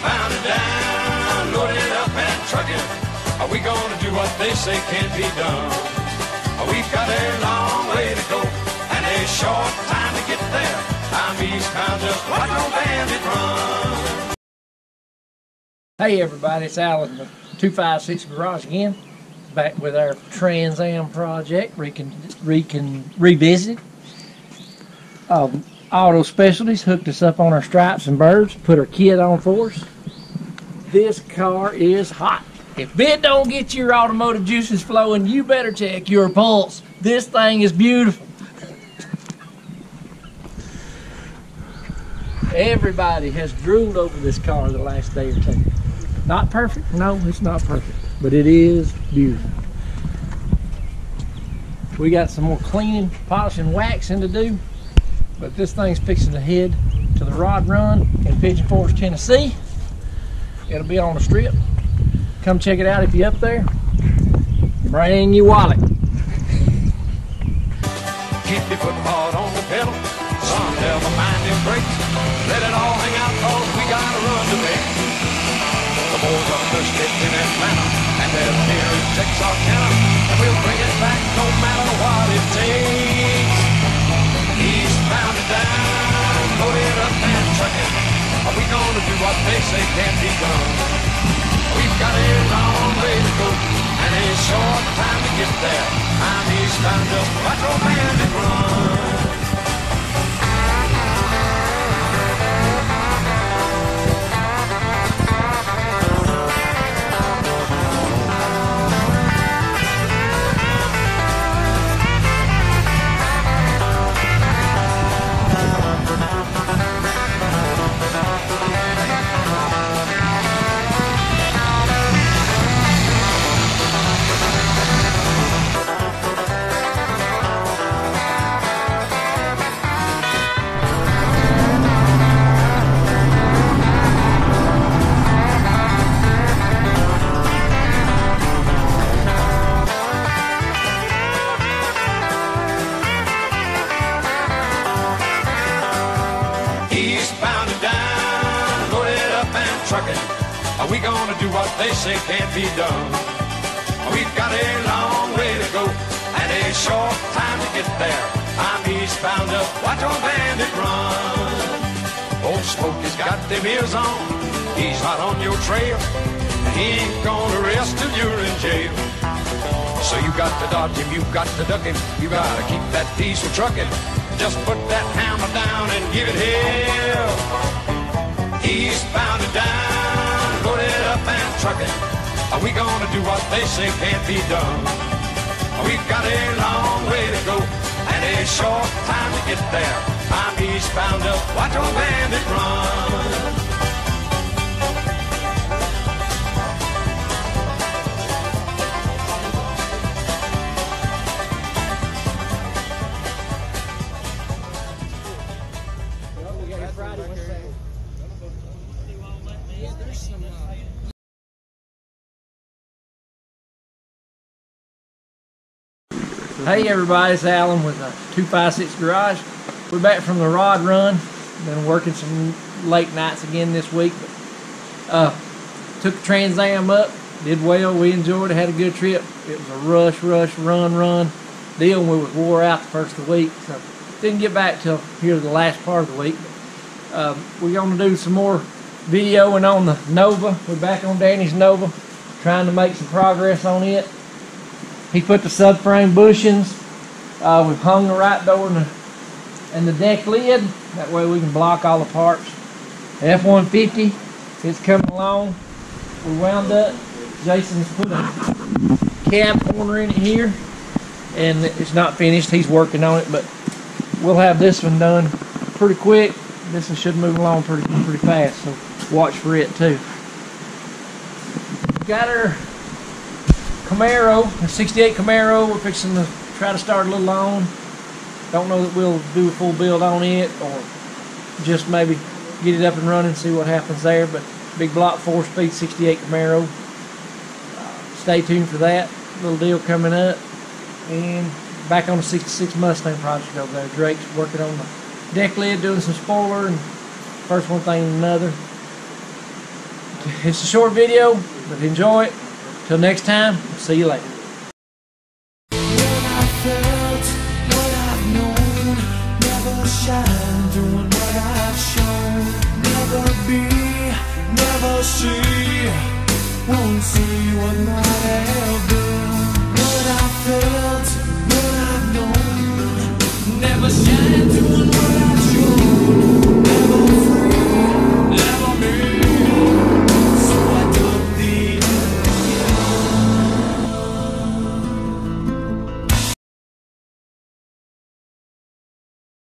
Eastbound and down, loaded up and trucking. Are we gonna do what they say can't be done? We've got a long way to go and a short time to get there. I'm eastbound, just watch old bandit run. Hey everybody, it's Alan, the 256 Garage again, back with our Trans Am project. We can revisit. Auto Specialties hooked us up on our stripes and birds, put our kit on for us. This car is hot. If it don't get your automotive juices flowing, you better check your pulse. This thing is beautiful. Everybody has drooled over this car the last day or two. Not perfect? No, it's not perfect. But it is beautiful. We got some more cleaning, polishing, waxing to do. But this thing's fixing to head to the rod run in Pigeon Forge, Tennessee. It'll be on the strip. Come check it out if you're up there. Bring your wallet. Keep your foot hard on the pedal. Son, never mind them brakes. Let it all hang out, cause we got a run to make. The boys up the steps in Atlanta, and they're near in Texarkana, and we'll bring it back no matter what it takes. Eastbound and down, loaded up and trucking. Are we gonna do what they say can't be done? We've got a long way to go and a short time to get there. I'm eastbound, just watch old bandit run. Eastbound and down, loaded up and trucking. Are we gonna do what they say can't be done? We've got a long way to go and a short time to get there. I'm eastbound, just watch old bandit run. Old Smokey's got them ears on, he's hot on your trail, and he ain't gonna rest till you're in jail. So you got to dodge him, you got to duck him, you gotta keep that diesel trucking. Just put that hammer down and give it hell. Eastbound and down, loaded up and trucking. Are we gonna do what they say can't be done? We've got a long way to go and a short time to get there. I'm eastbound, just watch old bandit run. Hey everybody, it's Alan with the 256 Garage. We're back from the rod run. Been working some late nights again this week. But, took the Trans Am up, did well, we enjoyed it, had a good trip. It was a rush, run deal. We was wore out the first of the week, so didn't get back till here the last part of the week. We're going to do some more videoing on the Nova. We're back on Danny's Nova, trying to make some progress on it. He put the subframe bushings. We've hung the right door and the deck lid. That way we can block all the parts. F-150, it's coming along. We wound up. Jason's put a cab corner in it here, and it's not finished. He's working on it, but we'll have this one done pretty quick. This one should move along pretty fast, so watch for it too. Got our Camaro, a 68 Camaro. We're fixing to try to start a little on. Don't know that we'll do a full build on it or just maybe get it up and running, see what happens there. But big block 4-speed 68 Camaro. Stay tuned for that little deal coming up. And back on the 66 Mustang project over there. Drake's working on the deck lid, doing some spoiler, and first one thing and another. It's a short video, but enjoy it. Till next time, see you later. When I felt what I've known, never shine doing what I've shown. Never be, never see, won't see what might have been.